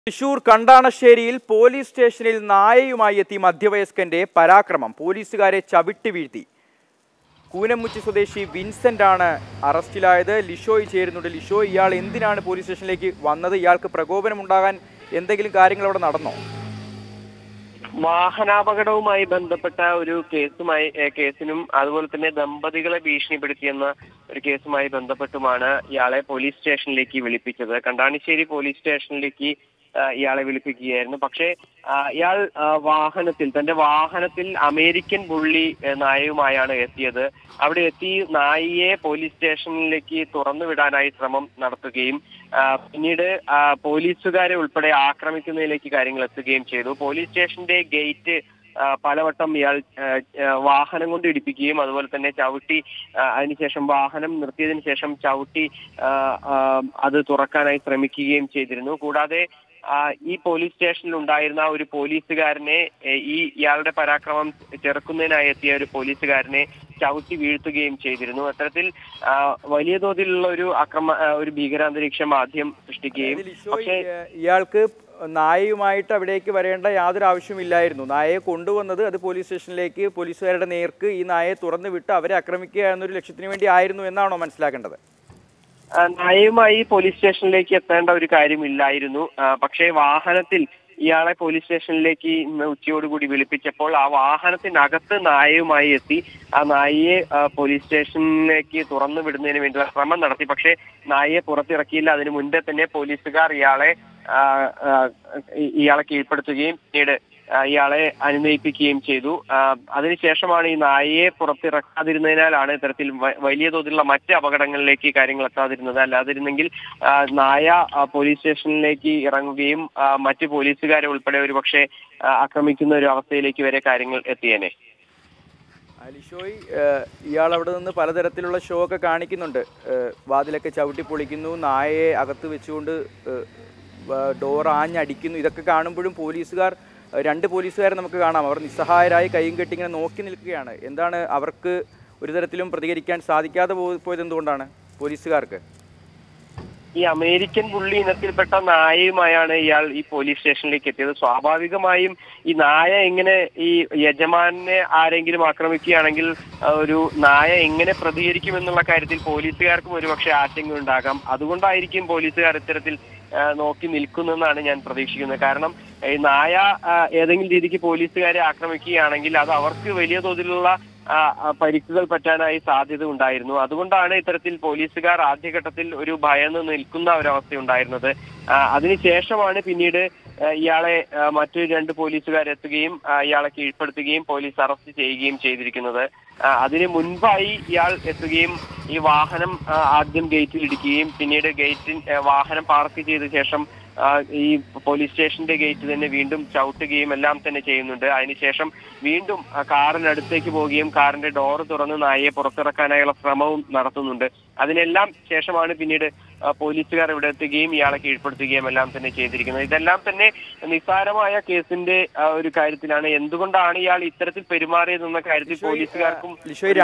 Thrissur കണ്ടാണശ്ശേരിയിൽ police സ്റ്റേഷനിൽ നായയുമായി എത്തി മധ്യവയസ്കന്റെ പരാക്രമം. പോലീസുകാരെ ചവിട്ടി വീഴ്ത്തി. കൂനമുച്ചി സ്വദേശി വിൻസെന്റ് ആണ് അറസ്റ്റിലായത്. ലിഷോയ് ചേരുന്നുണ്ട്. ലിഷോയ്, ഇയാൾ എന്തിനാണ് പോലീസ് സ്റ്റേഷനിലേക്ക് വന്നത്? ഇയാൾക്ക് പ്രകോപനമുണ്ടാകാൻ എന്തെങ്കിലും കാര്യങ്ങൾ അവിടെ നടന്നോ? വാഹനാപകടവുമായി ബന്ധപ്പെട്ട ഒരു കേസിനും അതുപോലെ തന്നെ ദമ്പതികളെ ഭീഷണിപ്പെടുത്തിയെന്ന ഒരു കേസുമായി ബന്ധപ്പെട്ടുമാണ് ഇയാളെ പോലീസ് സ്റ്റേഷനിലേക്ക് വിളിപ്പിച്ചത്. കണ്ടാണിശ്ശേരി പോലീസ് സ്റ്റേഷനിലേക്ക് ഇയാളെ വിളിപ്പിക്കുകയായിരുന്നു. പക്ഷേ ഇയാൾ തന്റെ വാഹനത്തിൽ അമേരിക്കൻ ബുള്ളി നായയുമായാണ് എത്തിയത്. അവിടെ എത്തി നായയെ പോലീസ് സ്റ്റേഷനിലേക്ക് തുറന്നു വിടാനായി ശ്രമം നടത്തുകയും പിന്നീട് പോലീസുകാരെ ഉൾപ്പെടെ ആക്രമിക്കുന്നതിലേക്ക് കാര്യങ്ങൾ എത്തുകയും ചെയ്തു. പോലീസ് സ്റ്റേഷന്റെ ഗേറ്റ് പലവട്ടം ഇയാൾ വാഹനം കൊണ്ട് ഇടിപ്പിക്കുകയും അതുപോലെ തന്നെ ചവിട്ടി, അതിനുശേഷം വാഹനം നിർത്തിയതിനു ശേഷം ചവിട്ടി അത് തുറക്കാനായി ശ്രമിക്കുകയും ചെയ്തിരുന്നു. കൂടാതെ ഈ പോലീസ് സ്റ്റേഷനിൽ ഉണ്ടായിരുന്ന ഒരു പോലീസുകാരനെ, ഇയാളുടെ പരാക്രമം ചെറുക്കുന്നതിനായി എത്തിയ ഒരു പോലീസുകാരനെ ചവിട്ടി വീഴ്ത്തുകയും ചെയ്തിരുന്നു. അത്തരത്തിൽ വലിയ തോതിലുള്ള ഒരു ഭീകരാന്തരീക്ഷം ആദ്യം സൃഷ്ടിക്കുകയും, പക്ഷേ ഇയാൾക്ക് നായയുമായിട്ട് അവിടേക്ക് വരേണ്ട യാതൊരു ആവശ്യമില്ലായിരുന്നു. നായയെ കൊണ്ടുവന്നത് അത് പോലീസ് സ്റ്റേഷനിലേക്ക് പോലീസുകാരുടെ നേർക്ക് ഈ നായയെ തുറന്നു വിട്ട് അവരെ ആക്രമിക്കുക എന്നൊരു ലക്ഷ്യത്തിന് വേണ്ടി ആയിരുന്നു എന്നാണോ മനസ്സിലാക്കേണ്ടത്? നായയുമായി പോലീസ് സ്റ്റേഷനിലേക്ക് എത്തേണ്ട ഒരു കാര്യമില്ലായിരുന്നു. പക്ഷേ വാഹനത്തിൽ ഇയാളെ പോലീസ് സ്റ്റേഷനിലേക്ക് ഇന്ന് ഉച്ചയോടുകൂടി വിളിപ്പിച്ചപ്പോൾ ആ വാഹനത്തിനകത്ത് നായയുമായി എത്തി ആ നായയെ പോലീസ് സ്റ്റേഷനിലേക്ക് തുറന്നു വിടുന്നതിന് വേണ്ടിയുള്ള ശ്രമം നടത്തി. പക്ഷേ നായയെ പുറത്തിറക്കിയില്ല. അതിനു മുൻപേ തന്നെ പോലീസുകാർ ഇയാളെ കീഴ്പ്പെടുത്തുകയും പിന്നീട് ഇയാളെ അനുനയിപ്പിക്കുകയും ചെയ്തു. അതിനുശേഷമാണ് ഈ നായയെ പുറത്തിറക്കാതിരുന്നതിനാലാണ് ഇത്തരത്തിൽ വലിയ തോതിലുള്ള മറ്റ് അപകടങ്ങളിലേക്ക് കാര്യങ്ങൾ എത്താതിരുന്നത്. അല്ലാതിരുന്നെങ്കിൽ നായ പോലീസ് സ്റ്റേഷനിലേക്ക് ഇറങ്ങുകയും മറ്റ് പോലീസുകാരെ ഉൾപ്പെടെ ഒരു പക്ഷേ ആക്രമിക്കുന്ന ഒരു അവസ്ഥയിലേക്ക് വരെ കാര്യങ്ങൾ എത്തിയേനെ. ലിഷോയ്, ഇയാൾ അവിടെ നിന്ന് പലതരത്തിലുള്ള ഷോ ഒക്കെ കാണിക്കുന്നുണ്ട്. വാതിലൊക്കെ ചവിട്ടി പൊളിക്കുന്നു, നായയെ അകത്ത് വെച്ചുകൊണ്ട് ഡോർ ആഞ്ഞടിക്കുന്നു. ഇതൊക്കെ കാണുമ്പോഴും രണ്ട് പോലീസുകാരെ നമുക്ക് കാണാം. അവർ നിസ്സഹായരായി കൈയും കെട്ടി ഇങ്ങനെ നോക്കി നിൽക്കുകയാണ്. എന്താണ് അവർക്ക് ഒരു തരത്തിലും പ്രതികരിക്കാൻ സാധിക്കാതെ പോയത്? എന്തുകൊണ്ടാണ് പോലീസുകാർക്ക്? ഈ അമേരിക്കൻ ബുള്ളി ഇനത്തിൽപ്പെട്ട നായയുമായാണ് ഇയാൾ ഈ പോലീസ് സ്റ്റേഷനിലേക്ക് എത്തിയത്. സ്വാഭാവികമായും ഈ നായ എങ്ങനെ, ഈ യജമാനെ ആരെങ്കിലും ആക്രമിക്കുകയാണെങ്കിൽ ഒരു നായ എങ്ങനെ പ്രതികരിക്കുമെന്നുള്ള കാര്യത്തിൽ പോലീസുകാർക്കും ഒരുപക്ഷെ ആശങ്ക ഉണ്ടാകാം. അതുകൊണ്ടായിരിക്കും പോലീസുകാർ ഇത്തരത്തിൽ നോക്കി നിൽക്കുന്നെന്നാണ് ഞാൻ പ്രതീക്ഷിക്കുന്നത്. കാരണം ഈ നായ ഏതെങ്കിലും രീതിക്ക് പോലീസുകാരെ ആക്രമിക്കുകയാണെങ്കിൽ അത് അവർക്ക് വലിയ തോതിലുള്ള പരിക്കുകൾ പറ്റാനായി സാധ്യത ഉണ്ടായിരുന്നു. അതുകൊണ്ടാണ് ഇത്തരത്തിൽ പോലീസുകാർ ആദ്യഘട്ടത്തിൽ ഒരു ഭയന്ന് നിൽക്കുന്ന ഒരവസ്ഥയുണ്ടായിരുന്നത്. അതിനുശേഷമാണ് പിന്നീട് ഇയാളെ മറ്റു 2 പോലീസുകാരെത്തുകയും ഇയാളെ കീഴ്പ്പെടുത്തുകയും പോലീസ് അറസ്റ്റ് ചെയ്യുകയും ചെയ്തിരിക്കുന്നത്. അതിന് മുൻപായി ഇയാൾ എത്തുകയും ഈ വാഹനം ആദ്യം ഗേറ്റിൽ ഇടിക്കുകയും പിന്നീട് വാഹനം പാർക്ക് ചെയ്ത ശേഷം ഈ പോലീസ് സ്റ്റേഷന്റെ ഗേറ്റ് തന്നെ വീണ്ടും ചവിട്ടുകയും എല്ലാം തന്നെ ചെയ്യുന്നുണ്ട്. അതിനുശേഷം വീണ്ടും കാറിനടുത്തേക്ക് പോവുകയും കാറിന്റെ ഡോറ് തുറന്ന് നായയെ പുറത്തിറക്കാനായുള്ള ശ്രമവും നടത്തുന്നുണ്ട്. അതിനെല്ലാം ശേഷമാണ് പിന്നീട് പോലീസുകാർ ഇവിടെ എത്തുകയും ഇയാളെ കീഴ്പ്പെടുത്തുകയും എല്ലാം തന്നെ ചെയ്തിരിക്കുന്നത്. ഇതെല്ലാം തന്നെ നിസ്സാരമായ കേസിന്റെ ഒരു കാര്യത്തിലാണ്. എന്തുകൊണ്ടാണ് ഇയാൾ ഇത്തരത്തിൽ പെരുമാറിയതെന്ന കാര്യത്തിൽ പോലീസുകാർക്കും